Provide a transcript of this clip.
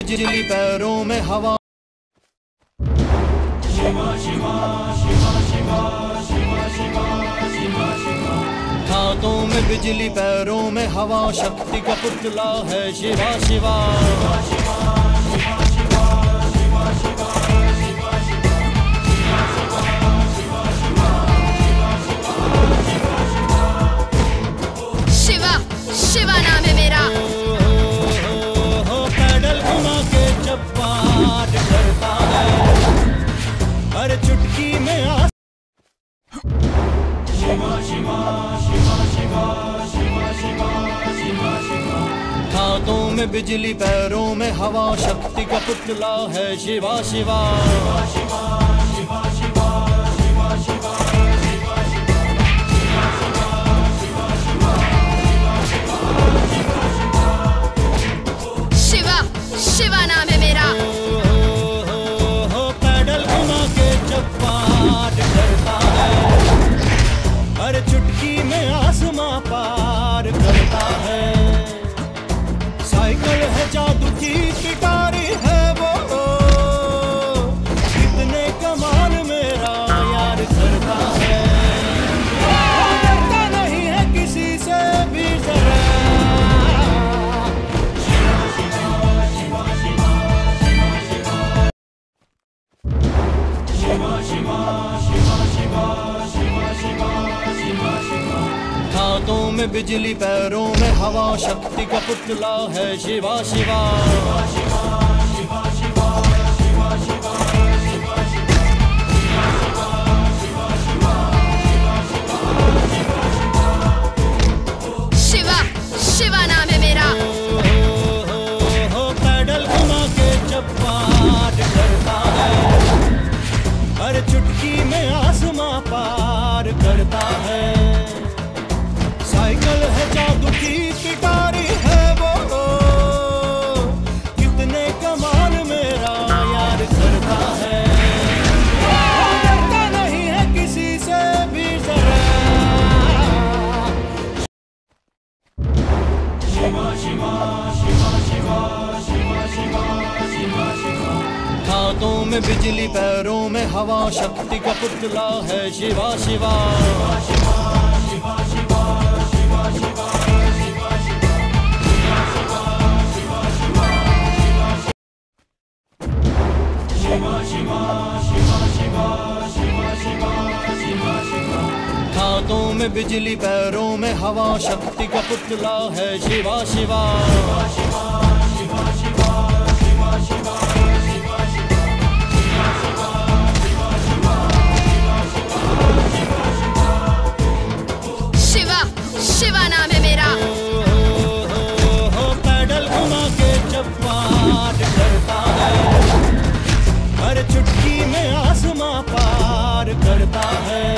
बिजली पैरों में हवा। शिवा शिवा शिवा शिवा शिवा शिवा शिवा शिवा। हाथों में बिजली पैरों में हवा, शक्ति का पुतला है शिवा शिवा। शिवा शिवा नाम है मेरा। पैडल घुमा के चप्पाट करता है, हर चुटकी में शिवा शिवा शिवा शिवा शिवा शिवा शिवा शिवा। हाथों में बिजली पैरों में हवा, शक्ति का पुतला है शिवा शिवा। शिवा शिवा शिवा शिवा शिवा शिवा शिवा शिवा नाम है मेरा। पैडल घुमा के चप्पाट करता है, हर चुटकी में आसमां पार करता है। साइकिल है जादू की पिटारी है वो, कितने कमाल मेरा यार करता है। डरता नहीं है किसी से भी जरा। हाथों में बिजली पैरों में हवा, शक्ति का पुतला है शिवा शिवा। शिवा शिवा नाम है मेरा। पैडल घुमा के चप्पाट करता है, हर चुटकी में आसमां पार करता है। साइकिल है जादू की पिटारी है वो, कितने कमाल मेरा यार करता है। डरता नहीं है किसी से भी जरा। शिवा शिवा शिवा शिवा शिवा शिवा शिवा शिवा। हाथों में बिजली पैरों में हवा, शक्ति का पुतला है शिवा शिवा। शिवा शिवा शिवा शिवा शिवा शिवा शिवा। शिवा शिवा शिवा शिवा शिवा शिवा शिवा शिवा। हाथों में बिजली पैरों में हवा, शक्ति का पुतला है शिवा शिवा। शिवा शिवा शिवा शिवा शिवा शिवा शिवा। शिवा शिवा नाम है मेरा। पैडल घुमा के चप्पाट करता है, हर चुटकी में आसमां पार करता है।